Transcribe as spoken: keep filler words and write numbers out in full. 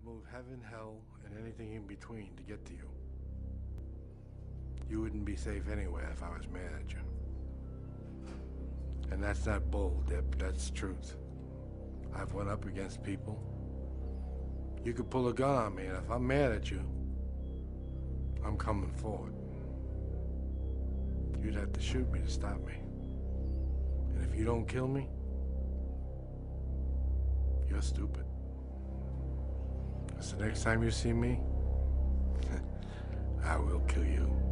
move heaven, hell, and anything in between to get to you. You wouldn't be safe anywhere if I was manager. And that's not bull, Dip, that's truth. I've went up against people. You could pull a gun on me, and if I'm mad at you, I'm coming forward. You'd have to shoot me to stop me. And if you don't kill me, you're stupid. So next time you see me, I will kill you.